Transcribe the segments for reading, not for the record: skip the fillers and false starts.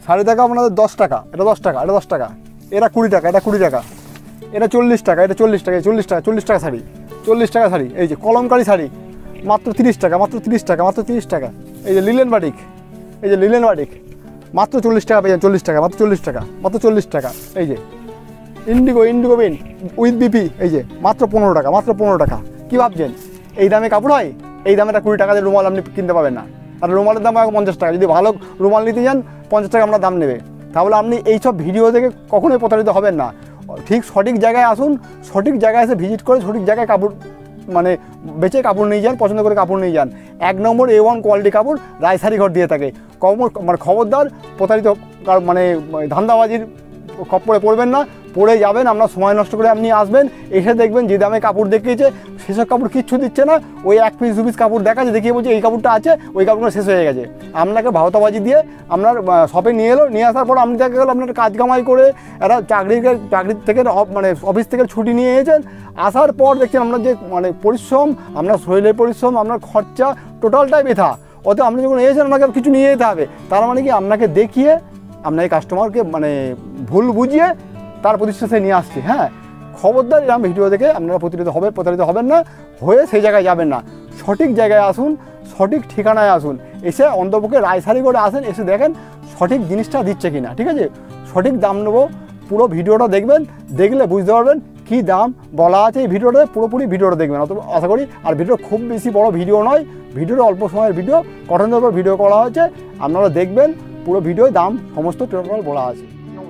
শাড়ি দেখো আপনাদের 10 টাকা, এটা 10 টাকা, এটা 10 টাকা, এটা 20 টাকা, এটা 20 টাকা, এটা 40 টাকা, এটা 40 টাকা, 40 টাকা, 40 টাকা শাড়ি, 40 টাকা শাড়ি। এই যে কলমকারি শাড়ি মাত্র 30 টাকা, মাত্র 30 টাকা, মাত্র 30 টাকা। এই যে লিলেন বাটিক, এই যে লিলেন বাটিক মাত্র 40 টাকা পেয়ে যান, 40 টাকা, মাত্র 40 টাকা, মাত্র 40 টাকা। এই যে Indigo, Indigo pen with BP, এই যে মাত্র 15 টাকা, মাত্র 15 টাকা। কী ভাবছেন এই দামে কাপড় হয়? এই দামেটা 20 টাকা দিয়ে রুমাল আপনি কিনতে পাবেন না। আর রুমালের দাম 50 টাকা, যদি ভালো রুমাল নিতে যান 50 টাকা আপনার দাম নেবে। তাহলে আপনি এইসব ভিডিও দেখে কখনোই প্রতারিত হবেন না। ঠিক সঠিক জায়গায় আসুন, সঠিক জায়গায় এসে ভিজিট করে সঠিক জায়গায় কাপড় মানে বেচে কাপড় নিয়ে যান, পছন্দ করে কাপড় নিয়ে যান। 1 নম্বর A1 কোয়ালিটি কাপড় রায়সারি ঘর দিয়ে থাকে। মানে খবরদার প্রতারিত মানে ধান্দাবাজির খপ্পরে পড়বেন না, পড়ে যাবেন। আপনার সময় নষ্ট করে আপনি আসবেন, এসে দেখবেন যে দামে কাপড় দেখিয়েছে সেসব কাপড় কিচ্ছু দিচ্ছে না। ওই 1 পিস 2 পিস কাপড় দেখাচ্ছে, দেখিয়ে বলছে এই কাপড়টা আছে, ওই কাপড়টা শেষ হয়ে গেছে। আপনাকে ভাওতাবাজি দিয়ে আপনার শপে নিয়ে এলো, নিয়ে আসার পর আপনি দেখা গেলো আপনার কাজ কামাই করে একটা চাকরির থেকে মানে অফিস থেকে ছুটি নিয়ে এসেছেন, আসার পর দেখছেন আপনার যে মানে পরিশ্রম, আপনার শরীরের পরিশ্রম, আপনার খরচা টোটালটাই বৃথা। অতএব আপনি যখন এসেছেন আপনাকে কিছু নিয়ে যেতে হবে। তার মানে কি আপনাকে দেখিয়ে আপনার এই কাস্টমারকে মানে ভুল বুঝিয়ে তার প্রতিষ্ঠানে নিয়ে আসছি। হ্যাঁ, খবরদার এরকম ভিডিও দেখে আপনারা প্রতারিত হবেন না, হয়ে সেই জায়গায় যাবেন না। সঠিক জায়গায় আসুন, সঠিক ঠিকানায় আসুন, এসে অন্তপক্ষে রায়সারি করে আসেন, এসে দেখেন সঠিক জিনিসটা দিচ্ছে কিনা। ঠিক আছে, সঠিক দাম নেবো। পুরো ভিডিওটা দেখবেন, দেখলে বুঝতে পারবেন কী দাম বলা আছে এই ভিডিওটা। পুরোপুরি ভিডিওটা দেখবেন অত আশা করি। আর ভিডিও খুব বেশি বড় ভিডিও নয়, ভিডিওটা অল্প সময়ের ভিডিও, কটনের উপর ভিডিও করা হয়েছে। আপনারা দেখবেন পুরো ভিডিওর দাম সমস্ত টোটাল বলা আছে।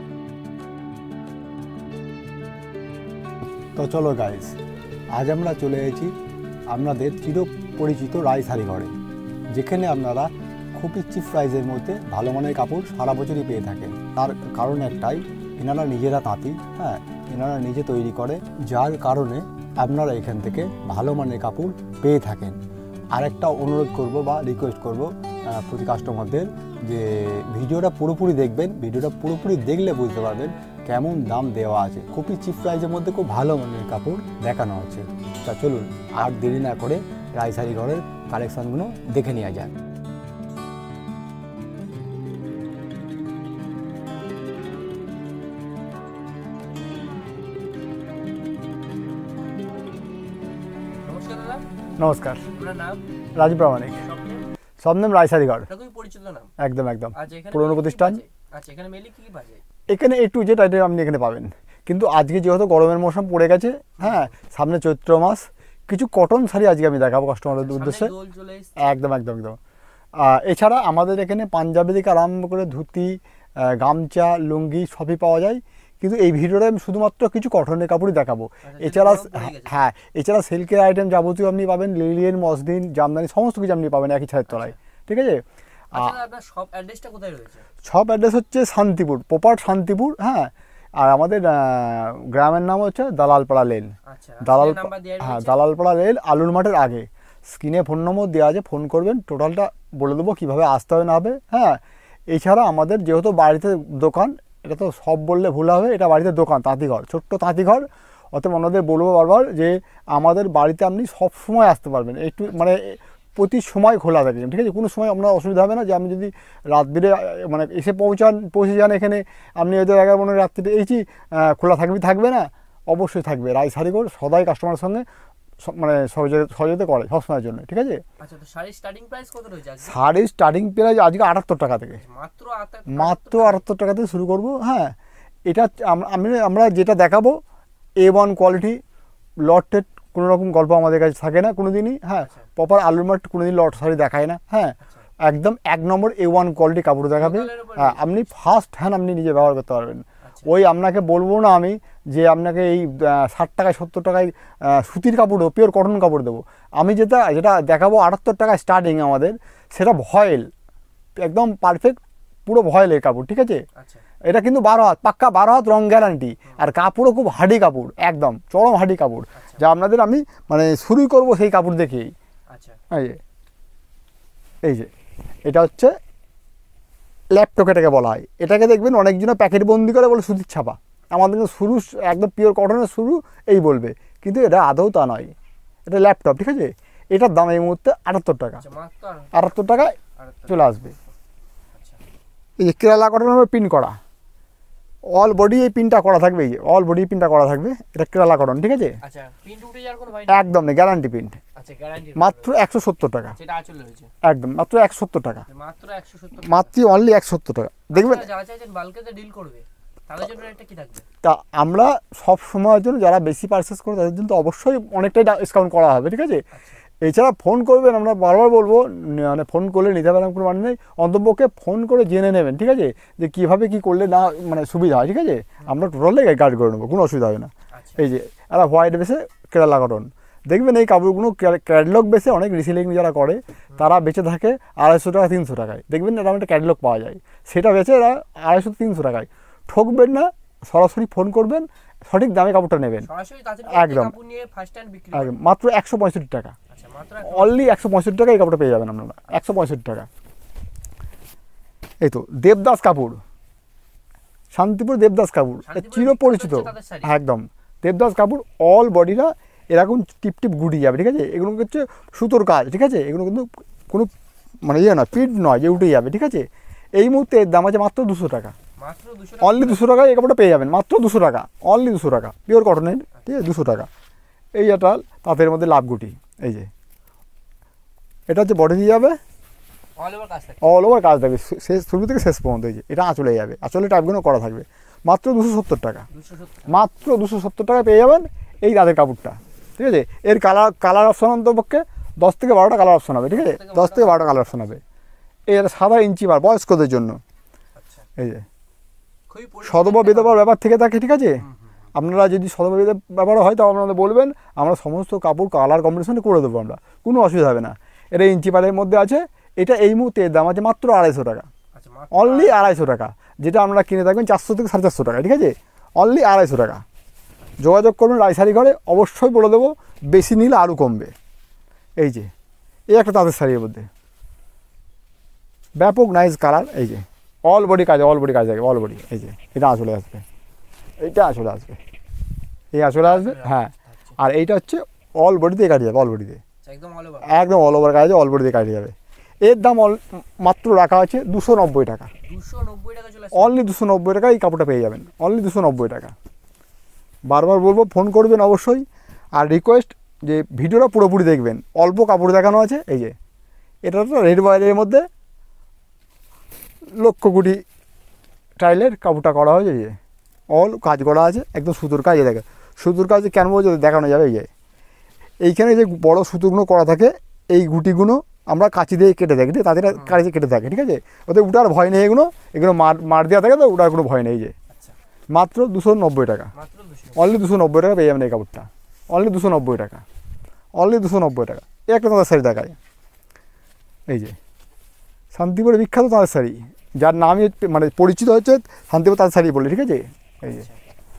তো চলো গাইস, আজ আমরা চলে এসেছি আপনাদের চিরপরিচিত রায়সারি ঘরে, যেখানে আপনারা খুবই চিপ প্রাইসের মধ্যে ভালো মানের কাপড় সারা বছরই পেয়ে থাকেন। তার কারণ একটাই, এনারা নিজেরা তাঁতি, হ্যাঁ এনারা নিজে তৈরি করে, যার কারণে আপনারা এখান থেকে ভালো মানের কাপড় পেয়ে থাকেন। আর একটা অনুরোধ করব বা রিকোয়েস্ট করব প্রতি কাস্টমারদের, যে ভিডিওটা পুরোপুরি দেখবেন। ভিডিওটা পুরোপুরি দেখলে বুঝতে পারবেন কেমন দাম দেওয়া আছে। খুবই চিপ প্রাইসের মধ্যে খুব ভালো মানের কাপড় দেখানো হচ্ছে। তা চলুন আর দেরি না করে রায়সারি ঘরের কালেকশানগুলো দেখে নেওয়া যায়। নমস্কার, রাজু প্রামাণিক, স্বপ্নেম রায়সারি ঘর, একদম একদম পুরনো প্রতিষ্ঠান। এখানে একটু যেটা আপনি এখানে পাবেন, কিন্তু আজকে যেহেতু গরমের মৌসুম পড়ে গেছে, হ্যাঁ সামনে চৈত্র মাস, কিছু কটন শাড়ি আজকে আমি দেখাবো কাস্টমারদের উদ্দেশ্যে। একদম একদম একদম। এছাড়া আমাদের এখানে পাঞ্জাবি থেকে আরম্ভ করে ধুতি, গামছা, লুঙ্গি সবই পাওয়া যায়। কিন্তু এই ভিডিওটা আমি শুধুমাত্র কিছু কটনের কাপড়ই দেখাবো। এছাড়া হ্যাঁ, এছাড়া সিল্কের আইটেম যাবতীয় আপনি পাবেন, লিলিয়ান, মসলিন, জামদানি সমস্ত কিছু আপনি পাবেন একই ছাদের তলায়। ঠিক আছে, সব অ্যাড্রেস হচ্ছে শান্তিপুর, প্রপার শান্তিপুর। হ্যাঁ, আর আমাদের গ্রামের নাম হচ্ছে দালালপাড়া লেন। দালালপাড়া লেন, আলুর মাঠের আগে। স্ক্রিনে ফোন নম্বর দেওয়া আছে, ফোন করবেন, টোটালটা বলে দেবো কীভাবে আসতে হবে না হবে। হ্যাঁ, এছাড়া আমাদের যেহেতু বাড়িতে দোকান, এটা তো সব বললে ভুল হবে, এটা বাড়িতে দোকান, তাঁতিঘর, ছোট্ট তাঁতিঘর। অতএব ওনাদের বলবো বারবার যে আমাদের বাড়িতে আপনি সব সময় আসতে পারবেন, একটু মানে প্রতি সময় খোলা থাকে। ঠিক আছে, কোনো সময় আপনার অসুবিধা হবে না যে আমি যদি রাত্রিরে মানে এসে পৌঁছে যান এখানে, আপনি হয়তো 11-12 রাত্রিতে এসেছি, খোলা থাকবে না, অবশ্যই থাকবে। রায়সারি ঘর সদাই কাস্টমারের সঙ্গে মানে সহযোগিতা করে সবসময়ের জন্য। ঠিক আছে, শাড়ির স্টার্টিং প্রাইস আজকে 78 টাকা থেকে, মাত্র 78 টাকা থেকে শুরু করবো। হ্যাঁ, এটা আমরা যেটা দেখাবো A1 কোয়ালিটি, লটেড কোনো রকম গল্প আমাদের কাছে থাকে না কোনো দিনই। হ্যাঁ, প্রপার আলুর মাঠ কোনো দিন লট শাড়ি দেখায় না। হ্যাঁ, একদম 1 নম্বর A1 কোয়ালিটি কাপড় দেখাবে। হ্যাঁ, আপনি ফার্স্ট হ্যান্ড আপনি নিজে ব্যবহার করতে পারবেন। ওই আপনাকে বলবো না আমি যে আপনাকে এই 60 টাকায় 70 টাকায় সুতির কাপড় দেবো, পিওর কটন কাপড় দেবো। আমি যেটা দেখাবো 78 টাকায় স্টার্টিং আমাদের, সেটা ভয়েল, একদম পারফেক্ট পুরো ভয়েলের কাপড়। ঠিক আছে, এটা কিন্তু 12 হাত, পাক্কা 12 হাত, রং গ্যারান্টি। আর কাপড়ও খুব হার্ডি কাপড়, একদম চরম হার্ডি কাপড়, যা আপনাদের আমি মানে শুরুই করবো সেই কাপড় দেখেই। এই যে এটা হচ্ছে ল্যাপটপ, এটাকে বলা হয়। এটাকে দেখবেন অনেকজনে প্যাকেট বন্দি করে বলে সুতির ছাপা, আমাদের শুরু একদম পিওর কটনের শুরু এই বলবে, কিন্তু এটা আদৌ তা নয়, এটা ল্যাপটপ। ঠিক আছে, এটার দাম এই মুহূর্তে 78 টাকা, 78 টাকায় চলে আসবে। এই যে কেরালা কটনের পিন করা, অল বডি এই পিনটা করা থাকবে, এই যে অল বডি পিনটা করা থাকবে, এটা কেরালা কটন, ঠিক আছে? আচ্ছা প্রিন্ট উঠে যাওয়ার কোনো ভয় একদম নেই, গ্যারান্টি প্রিন্ট। আচ্ছা গ্যারান্টি মাত্র 170 টাকা, যেটা আঁচলে হয়েছে একদম মাত্র 170 টাকা, মাত্র 170 মাত্র অনলি 170 টাকা। দেখবেন যারা চাইছেন বাল্কেতে ডিল করবে তাদের জন্য এটা কি থাকবে? তা আমরা সব সময়ের জন্য যারা বেশি পারচেস করে তাদের জন্য তো অবশ্যই অনেকটাই ডিসকাউন্ট করা হবে, ঠিক আছে? এছাড়া ফোন করবেন, আমরা বারবার বলবো মানে ফোন করলে নিতে পারেন, কোনো মানে নেই, অন্তপক্ষে ফোন করে জেনে নেবেন, ঠিক আছে, যে কীভাবে কী করলে না মানে সুবিধা হয়, ঠিক আছে? আমরা টোটালি গাইড করে নেবো, কোনো অসুবিধা হবে না। এই যে একটা হোয়াইট বেসে কেরালা কটন, দেখবেন এই কাপড়গুলো ক্যাটলগ বেসে অনেক রিসেলিং যারা করে তারা বেঁচে থাকে 250 টাকা 300 টাকায়, দেখবেন এরকম একটা ক্যাটলগ পাওয়া যায়, সেটা বেচে এরা 250 300 টাকায়। ঠকবেন না, সরাসরি ফোন করবেন, সঠিক দামে কাপড়টা নেবেন, একদম একদম মাত্র 165 টাকা, অনলি 165 টাকা এই কাপড়টা পেয়ে যাবেন আপনারা, 165 টাকা। এই তো দেবদাস কাপড়, শান্তিপুর দেবদাস কাপড় চিরপরিচিত, একদম দেবদাস কাপড়, অল বডিটা এরকম টিপ টিপ গুটিয়ে যাবে, ঠিক আছে? এগুলো হচ্ছে সুতোর কাজ, ঠিক আছে? এগুলো কিন্তু কোনো মানে ইয়ে নয়, পিট নয় যে উঠে যাবে, ঠিক আছে? এই মুহূর্তে এর দাম আছে মাত্র 200 টাকা, অনলি 200 টাকায় এই কাপড়টা পেয়ে যাবেন, মাত্র 200 টাকা, অনলি 200 টাকা, পিওর কটনের, ঠিক আছে? 200 টাকা। এই একটা তাঁতের মধ্যে লাভ গুটি, এই যে এটা হচ্ছে বডি দিয়ে যাবে, অল ওভার কাজ থাকবে, শেষ শুরু থেকে শেষ পর্যন্ত। এই যে এটা আঁচলে যাবে, আঁচলে টাইপগুলো করা থাকবে, মাত্র 270 টাকা, মাত্র 270 টাকায় পেয়ে যাবেন এই তাঁতের কাপড়টা, ঠিক আছে? এর কালার অপশন অন্তপক্ষে 10 থেকে 12টা কালার অপশন হবে, ঠিক আছে? 10 থেকে 12টা কালার অপশন হবে। এই একটা সাদা ইঞ্চি বার বয়স্কদের জন্য, এই যে সদবা বিধবার ব্যাপার থেকে থাকে, ঠিক আছে? আপনারা যদি সদবা বিধবার ব্যাপার হয় তাও আপনাদের বলবেন, আমরা সমস্ত কাপড় কালার কম্বিনেশনে করে দেবো, আমরা কোনো অসুবিধা হবে না। এটা ইঞ্চি পারের মধ্যে আছে, এটা এই মুহূর্তে দাম আছে মাত্র 250 টাকা, অনলি 250 টাকা, যেটা আপনারা কিনে থাকবেন 400 থেকে 450 টাকা, ঠিক আছে? অনলি 250 টাকা। যোগাযোগ করবেন রায়শাড়ি ঘরে, অবশ্যই বলে দেবো, বেশি নিলে আরও কমবে। এই যে এই একটা তাঁতের শাড়ির মধ্যে ব্যাপক নাইস কালার, এই যে অল বডি কাজ, অল বডি কাজ থাকে, অল বডি, এই যে এটা চলে আসবে, এইটা চলে আসবে, এই চলে আসবে, হ্যাঁ। আর এইটা হচ্ছে অল বডিতে কাটে যাবে, অল বডিতে একদম অল ওভার কাজ, অল বডিতে কাটে যাবে। এর দাম মাত্র রাখা আছে 290 টাকা, অনলি 290 টাকা এই কাপড়টা পেয়ে যাবেন, অনলি 290 টাকা। বারবার বলবো ফোন করবেন অবশ্যই, আর রিকোয়েস্ট যে ভিডিওটা পুরোপুরি দেখবেন, অল্প কাপড় দেখানো আছে। এই যে এটা তো রেড বয়েলের মধ্যে লক্ষ কোটি টাইলের কাপড়টা করা হয়েছে, এই যে অল কাজ করা আছে, একদম সুতোর কাজ। দেখে সুতোর কাজ কেন বলছে দেখানো যাবে, এই যে এইখানে যে বড় সুতোগুলো করা থাকে, এই গুটিগুলো আমরা কাঁচি দিয়ে কেটে থাকি, ঠিক আছে? তাদের কাছে কেটে থাকে, ঠিক আছে? ওদের উঠার ভয় নেই, এগুলো মার দেওয়া থাকে, তো উঠার কোনো ভয় নেই। এই যে মাত্র 290 টাকা, অনলি 290 টাকা পেয়ে যাবেন এই কাপড়টা, অনলি 290 টাকা, অনলি 290 টাকা। এই একটা তাঁতের শাড়ি দেখায়, এই যে শান্তিপুরের বিখ্যাত তাঁতের শাড়ি, যার নামই মানে পরিচিত হচ্ছে শান্তিপুর তাঁতের শাড়ি বলে, ঠিক আছে? এই যে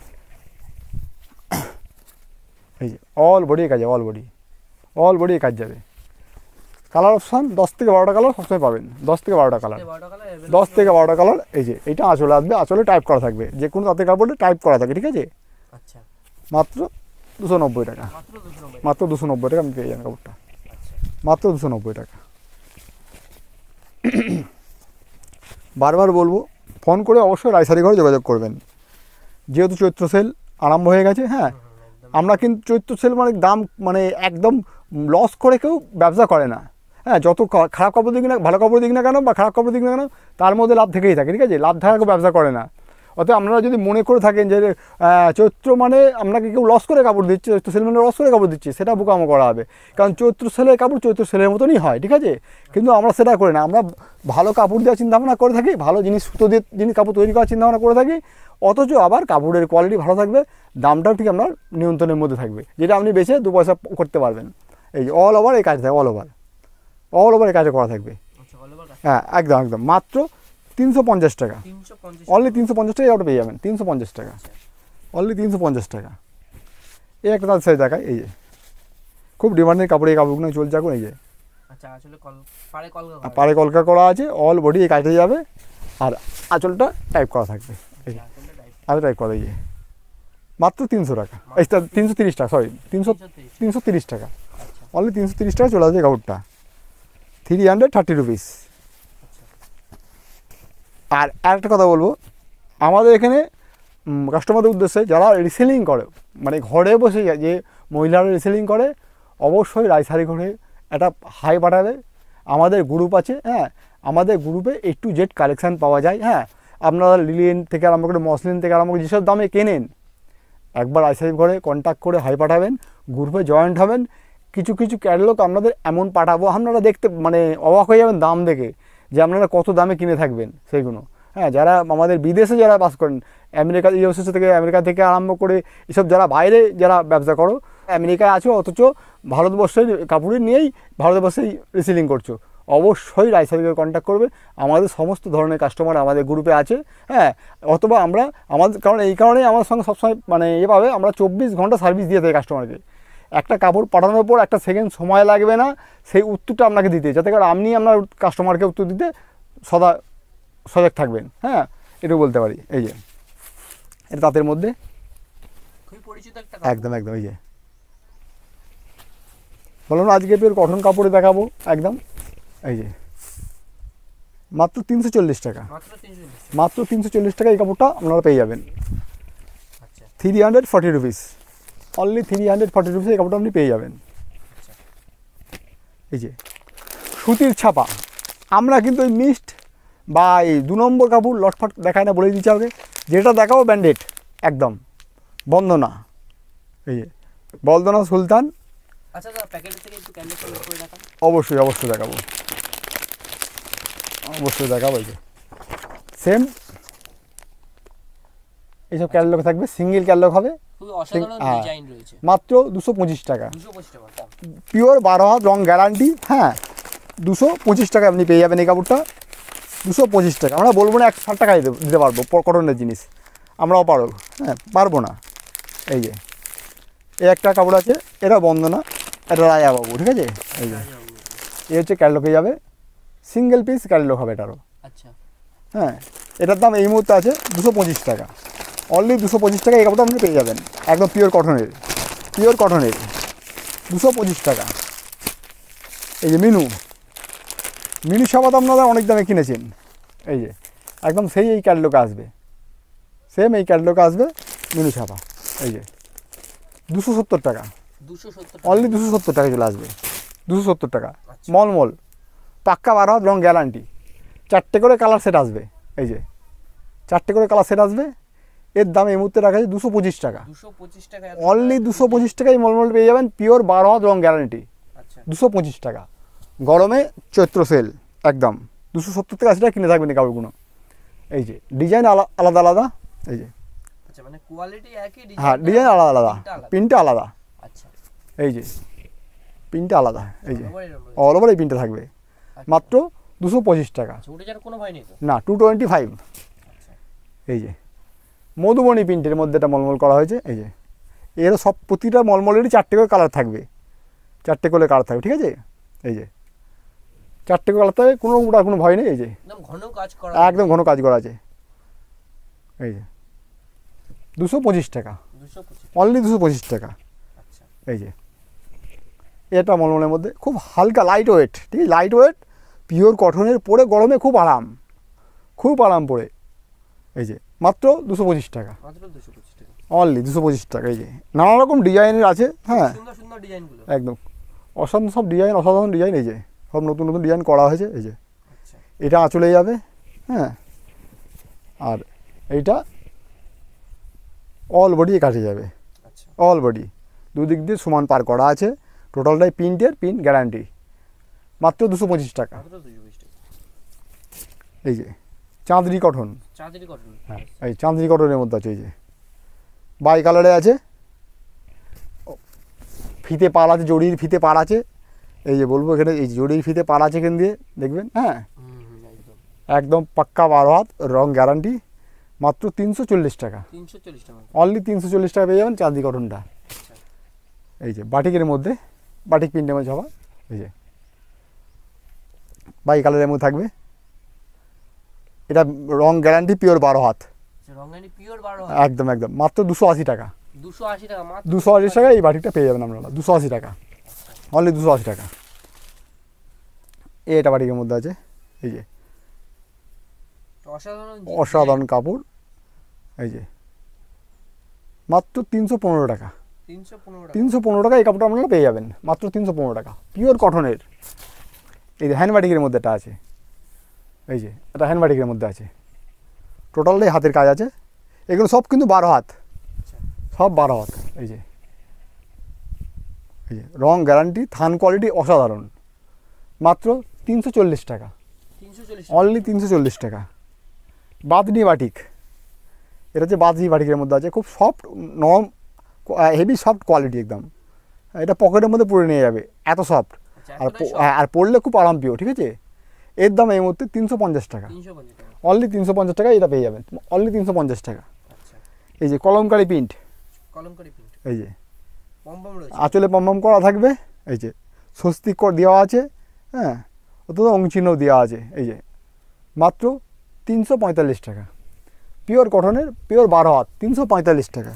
এই যে অল বডি কাজ, অল বডি, অল বডি কাজ যাবে। কালার অপশান 10 থেকে 12টা কালার সবসময় পাবেন, 10 থেকে 12টা কালার, 10 থেকে 12টা কালার। এই যে এইটা আঁচলে আসবে, আঁচলে টাইপ করা থাকবে, যে কোনো তাঁতের কাপড়ে টাইপ করা থাকে, ঠিক আছে? মাত্র 290 টাকা, মাত্র 290 টাকা আমি পেয়ে যাবেন কাপড়টা, মাত্র 290 টাকা। বারবার বলবো ফোন করে অবশ্যই রায়শাড়ি ঘরে যোগাযোগ করবেন, যেহেতু চৈত্র সেল আরম্ভ হয়ে গেছে। হ্যাঁ, আমরা কিন্তু চৈত্র সেল মানে দাম মানে একদম লস করে কেউ ব্যবসা করে না। হ্যাঁ, যত খারাপ কাপড় দিক না, ভালো কাপড় দিক না কেন বা খারাপ কাপড় দিক না কেন, তার মধ্যে লাভ থেকেই থাকে, ঠিক আছে? লাভ থাকা কেউ ব্যবসা করে না। অতএব আপনারা যদি মনে করে থাকেন যে চৈত্র মানে আপনাকে কেউ লস করে কাপড় দিচ্ছে, চৈত্র সেল মানে লস করে কাপড় দিচ্ছে, সেটা বোকামো করা হবে। কারণ চৈত্র সেলের কাপড় চৈত্র সেলের মতনই হয়, ঠিক আছে? কিন্তু আমরা সেটা করি না, আমরা ভালো কাপড় দেওয়ার চিন্তাভাবনা করে থাকি, ভালো জিনিস সুতো দিয়ে জিনিস কাপড় তৈরি করার চিন্তাভাবনা করে থাকি, অথচ আবার কাপড়ের কোয়ালিটি ভালো থাকবে, দামটাও ঠিক আপনার নিয়ন্ত্রণের মধ্যে থাকবে, যেটা আপনি বেচে 2 পয়সা করতে পারবেন। এই যে অল ওভার এই কাজ থাকে, অল ওভার এই কাজে করা থাকবে। হ্যাঁ, একদম একদম মাত্র 350 টাকা, অনলি 350 টাকা ওটা পেয়ে যাবেন, 350 টাকা, অনলি 350 টাকা। এই একটা তার সাইজ দেখায়, এই যে খুব ডিমান্ডের কাপড়, এই কাপড়গুলো চলছে এখন। এই যে পাড়ে কলকা করা আছে, অল বডি এই কাজটা যাবে, আর আঁচলটা টাইপ করা থাকবে, আঁচল টাইপ করা। এই যে মাত্র 300 টাকা, এই 330 টাকা, সরি 330 টাকা, অনলি 330 টাকা চলে আসবে কাপড়টা, 330 রুপিস। আর আরেকটা কথা বলবো, আমাদের এখানে কাস্টমারদের উদ্দেশ্যে যারা রিসেলিং করে, মানে ঘরে বসে যে মহিলারা রিসেলিং করে, অবশ্যই রায়সারি ঘরে একটা হাই পাঠাবে। আমাদের গ্রুপ আছে, হ্যাঁ, আমাদের গ্রুপে A to Z কালেকশান পাওয়া যায়। হ্যাঁ, আপনারা লিলেন থেকে আরম্ভ করে মসলিন থেকে আরম্ভ করে যেসব দামে কেনেন, একবার রায়সারি ঘরে কন্ট্যাক্ট করে হাই পাঠাবেন, গ্রুপে জয়েন্ট হবেন। কিছু কিছু ক্যাটালগ আপনাদের এমন পাঠাবো, আপনারা দেখতে মানে অবাক হয়ে যাবেন দাম দেখে, যে আপনারা কত দামে কিনে থাকবেন সেইগুলো। হ্যাঁ, যারা আমাদের বিদেশে যারা বাস করেন, আমেরিকা, ইউএসএ থেকে, আমেরিকা থেকে আরম্ভ করে এসব যারা বাইরে যারা ব্যবসা করো, আমেরিকায় আছো অথচ ভারতবর্ষের কাপড়ে নিয়েই ভারতবর্ষেই রিসেলিং করছো, অবশ্যই রায়সারিকে কন্ট্যাক্ট করবে। আমাদের সমস্ত ধরনের কাস্টমার আমাদের গ্রুপে আছে। হ্যাঁ, অথবা আমরা আমাদের কারণ এই কারণেই আমার সঙ্গে সবসময় মানে এভাবে আমরা 24 ঘন্টা সার্ভিস দিয়ে থাকি কাস্টমারকে। একটা কাপড় পাঠানোর পর একটা সেকেন্ড সময় লাগবে না সেই উত্তরটা আপনাকে দিতে, যাতে করে আপনি আপনার কাস্টমারকে উত্তর দিতে সদা সজাগ থাকবেন। হ্যাঁ, এটুকু বলতে পারি। এই যে এটা তাঁতের মধ্যে খুবই পরিচিত একটা একদম একদম, এই যে বললাম না আজকে পিওর কটন কাপড়ে দেখাবো একদম। এই যে মাত্র 340 টাকা, মাত্র 340। মাত্র 340 টাকা এই কাপড়টা আপনারা পেয়ে যাবেন। আচ্ছা 340 রুপিস, অনলি 340 রুপিস এই কাপড়টা আপনি পেয়ে যাবেন। আচ্ছা। এই যে সুতির ছাপা, আমরা কিন্তু ওই মিক্সড বা এই 2 নম্বর কাপড় লটফট দেখায় না, বলে দিচ্ছি আগে, যেটা দেখাবো ব্যান্ডেড একদম। বন্দনা, এই যে বন্দনা সুলতান, আচ্ছা দাদা প্যাকেট থেকে একটু ক্যান্ডেল করে দেখান। অবশ্যই অবশ্যই দেখাবো, অবশ্যই দেখাবো। এই যে সেম এইসব ক্যাটালগ থাকবে, সিঙ্গেল ক্যাটালগ হবে, খুবই অসাধারণ হ্যাঁ। ডিজাইন রয়েছে। মাত্র 225 টাকা, 225 টাকা দাম। পিওর 12 হাত রং গ্যারান্টি। হ্যাঁ, 225 টাকা আপনি পেয়ে যাবেন এই কাপড়টা, 225 টাকা। আমরা বলবো না 160 টাকায় দিতে পারবো কটনের জিনিস, আমরাও পারবো। হ্যাঁ, পারবো না। এই যে এই একটা কাপড় আছে, এটা বন্দনা, এটা রায়া বাবু, ঠিক আছে। এই যে এই হচ্ছে ক্যাটালগে যাবে, সিঙ্গেল পিস ক্যাটালগ হবে এটারও। আচ্ছা হ্যাঁ, এটার দাম এই মুহূর্তে আছে 225 টাকা, অনলি 225 টাকা এই কাপড়টা আপনি পেয়ে যাবেন, একদম পিওর কটনের, পিওর কটনের 225 টাকা। এই যে মিনু, মিনু সাবাত আপনারা অনেক দামে কিনেছেন। এই যে একদম সেই এই ক্যাটালগে আসবে, সেম এই ক্যাটালগে আসবে মিনু ছাপা। এই যে 270 টাকা, 270 অনলি 270 টাকা চলে আসবে, 270 টাকা। আচ্ছা। মলমল পাক্কা 12 হাত রং গ্যারান্টি, 4টে করে কালার সেট আসবে। এই যে 4টে করে কালার সেট আসবে, এর দাম এই মুহূর্তে রাখা আছে 225 টাকা, 225 টাকা। অনলি 225 টাকায় মলমল পেয়ে যাবেন, পিওর 12 হাত রং গ্যারান্টি, আচ্ছা 225 টাকা। গরমে চৈত্র সেল একদম 270 টাকা, সেটা কিনে থাকবেন এই কাপড়গুলো। এই যে ডিজাইন আলাদা আলাদা, এই যে আচ্ছা মানে কোয়ালিটি একই, হ্যাঁ ডিজাইন আলাদা আলাদা, প্রিন্টটা আলাদা। আচ্ছা এই যে প্রিন্টটা আলাদা, এই যে ওভার এরকম রয়েছে। অল ওভার এই প্রিন্টটা থাকবে, মাত্র 225 টাকা। আচ্ছা ওটা যার কোনো ভয় নেই তো? না 225। আচ্ছা এই যে মধুবনী প্রিন্টের মধ্যে এটা মলমল করা হয়েছে। এই যে এর সব প্রতিটা মলমলেরই 4টে করে কালার থাকবে, 4টে করে কালার থাকবে, ঠিক আছে। এই যে 4টে করে কালার থাকবে, কোনো ভয় নেই। এই যে একদম ঘন কাজ করা, একদম ঘন কাজ করা আছে। এই যে 225 টাকা, 225। অনলি 225 টাকা। আচ্ছা এই যে এটা মলমলের মধ্যে খুব হালকা লাইট ওয়েট, ঠিক আছে, লাইট ওয়েট পিওর কটনের, পরে গরমে খুব আরাম, খুব আরাম পরে। এই যে মাত্র 225 টাকা, মাত্র 225 টাকা, অনলি 225 টাকা। এই যে নানা রকম ডিজাইনের আছে। হ্যাঁ সুন্দর সুন্দর ডিজাইনগুলো। একদম অসাধারণ সব ডিজাইন, অসাধারণ ডিজাইন। এই যে সব নতুন নতুন ডিজাইন করা হয়েছে। এই যে আচ্ছা এটা আঁচলে যাবে, হ্যাঁ, আর এইটা অল বডি কাটে যাবে, আচ্ছা অল বডি দুদিক দিয়ে সমান পার করা আছে, টোটালটাই প্রিন্টের, প্রিন্ট গ্যারান্টি, মাত্র 225 টাকা। মাত্র 225 টাকা। এই যে চাঁদনি কটন, চাঁদেরি কটন। হ্যাঁ এই চাঁদনি কটনের মধ্যে আছে। এই যে বাই কালারে আছে, ফিতে পার আছে, জড়ির ফিতে পার আছে। এই যে বলবো এখানে এই জড়ির ফিতে পার আছে এখান দিয়ে দেখবেন। হ্যাঁ একদম একদম পাক্কা 12 হাত রং গ্যারান্টি, মাত্র 340 টাকা, 340 টাকা। অনলি 340 টাকা পেয়ে যাবেন চাঁদনি কটনটা। আচ্ছা এই যে বাটিকের মধ্যে, বাটিক প্রিন্টের মধ্যে হওয়া। এই যে বাই কালারের মধ্যে থাকবে, এটা রং গ্যারান্টি পিওর 12 হাত, আচ্ছা রঙানি পিওর 12 একদম একদম, মাত্র 280 টাকা, 280 টাকা মাত্র 280 টাকা এই বাটিকটা পেয়ে যাবেন আপনারা, 280 টাকা, অনলি 280 টাকা। এটা বাটিকের মধ্যে আছে। এই যে অসাধারণ অসাধারণ কাপড়। এই যে মাত্র 315 টাকা, 315 টাকা। 315 টাকা এই কাপড়টা আপনারা পেয়ে যাবেন মাত্র 315 টাকা, পিওর কটনের। এই যে হ্যান্ডবাটিকের মধ্যে একটা আছে, এই যে এটা হ্যান্ডবাটিকের মধ্যে আছে, টোটালটাই হাতের কাজ আছে। এগুলো সব কিন্তু 12 হাত, সব 12 হাত। এই যে রং গ্যারান্টি, থান কোয়ালিটি অসাধারণ, মাত্র 340 টাকা, 340 অনলি 340 টাকা। বাদনি বাটিক, এটা হচ্ছে বাদনি বাটিকের মধ্যে আছে, খুব সফট, নরম, হেভি সফট কোয়ালিটি একদম। এটা পকেটের মধ্যে পরে নিয়ে যাবে, এত সফট। আর পরলে খুব আরামপ্রিয়, ঠিক আছে। এর দাম এই মুহূর্তে 350 টাকা, 350 টাকা। অনলি 350 টাকা এটা পেয়ে যাবেন, অনলি 350 টাকা। আচ্ছা, এই যে কলমকারি প্রিন্ট, কলমকারি প্রিন্ট, এই যে পমপম রয়েছে। আঁচলে পমপম করা থাকবে, এই যে স্বস্তিক কর দেওয়া আছে, হ্যাঁ, অত অংচিহ্নও দেওয়া আছে। এই যে মাত্র 345 টাকা, পিওর কটনের, পিওর 12 হাত, 345 টাকা।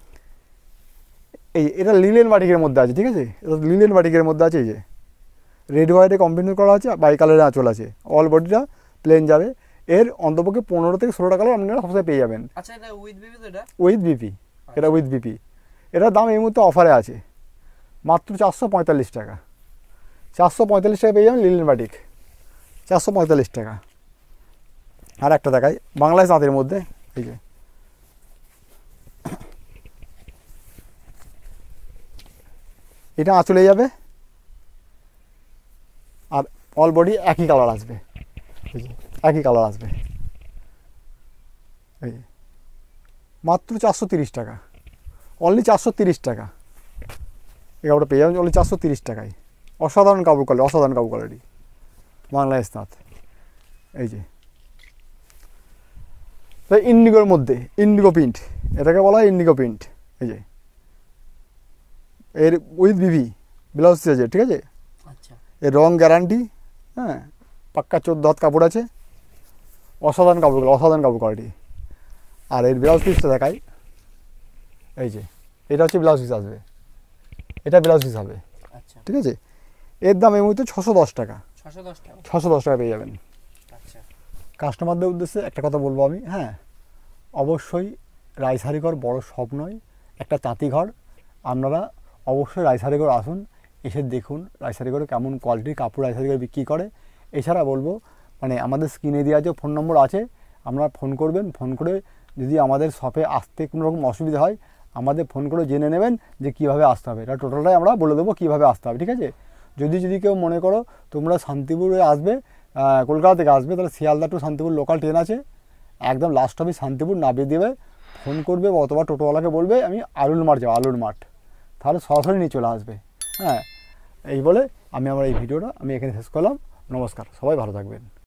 এই এটা লিলেন বাটিকের মধ্যে আছে, ঠিক আছে, এটা লিলেন বাটিকের মধ্যে আছে। এই যে রেড হোয়াইটে কম্বিনেশন করা আছে, বাই কালারের আঁচল আছে, অল বডিটা প্লেন যাবে। এর অন্তপক্ষে 15 থেকে 16টা কালার আপনারা সবসময় পেয়ে যাবেন। আচ্ছা, এটা উইথ বিপি তো? এটা উইথ বিপি, এটা উইথ বিপি। এটার দাম এই মুহূর্তে অফারে আছে মাত্র 445 টাকা, 445 টাকা পেয়ে যাবেন লিলেন বাটিক, 445 টাকা। আর একটা দেখাই বাংলাদেশ তাঁতের মধ্যে, এই যে এটা আঁচলে যাবে, আর অল বডি একই কালার আসবে, এই যে একই কালার আসবে। এই যে মাত্র 430 টাকা, অনলি 430 টাকা এই কাপড়টা পেয়ে যাবেন, অনলি 430 টাকায়। অসাধারণ কাপড় কোয়ালিটি, অসাধারণ কাপড় কোয়ালিটি, বাংলাদেশ তাঁত। এই যে ইন্ডিগোর মধ্যে ইন্ডিগো প্রিন্ট, এটাকে বলা হয় ইন্ডিগো প্রিন্ট। এই যে এর উইথ বিভি ব্লাউজ আছে, ঠিক আছে। আচ্ছা, এর রং গ্যারান্টি, হ্যাঁ, পাক্কা 14 হাত কাপড় আছে, অসাধারণ কাপড়গুলো, অসাধারণ কাপড় কোয়ালিটি। আর এর ব্লাউজ পিসটা দেখাই, এই যে এটা হচ্ছে ব্লাউজ পিস আসবে, এটা ব্লাউজ পিস হবে, আচ্ছা, ঠিক আছে। এর দাম এই মুহূর্তে 610 টাকা, 610 টাকা। 610 টাকা পেয়ে যাবেন। আচ্ছা, কাস্টমারদের উদ্দেশ্যে একটা কথা বলবো আমি, হ্যাঁ, অবশ্যই রাইসারিঘর বড় শপ নয়, একটা তাঁতিঘর। আপনারা অবশ্যই রাইসারিঘর আসুন, এসে দেখুন রাইসারিঘরে কেমন কোয়ালিটির কাপড় রাইসারিঘর বিক্রি করে। এছাড়া বলবো, মানে আমাদের স্ক্রিনে দেওয়া যে ফোন নম্বর আছে, আপনারা ফোন করবেন, ফোন করে যদি আমাদের শপে আসতে কোনো রকম অসুবিধা হয়, আমাদের ফোন করে জেনে নেবেন যে কীভাবে আসতে হবে। এটা টোটালটাই আমরা বলে দেবো কীভাবে আসতে হবে, ঠিক আছে। যদি কেউ মনে করো তোমরা শান্তিপুরে আসবে, কলকাতা থেকে আসবে, তাহলে Sealdah to Shantipur local train আছে, একদম লাস্ট হবে শান্তিপুর, নামিয়ে দেবে, ফোন করবে অথবা টোটোওয়ালাকে বলবে আমি আলুর মাঠ যাবো, আলুর মাঠ, তাহলে সরাসরি নিয়ে চলে আসবে। হ্যাঁ, এই বলে আমি আমার এই ভিডিওটা আমি এখানে শেষ করলাম। নমস্কার, সবাই ভালো থাকবেন।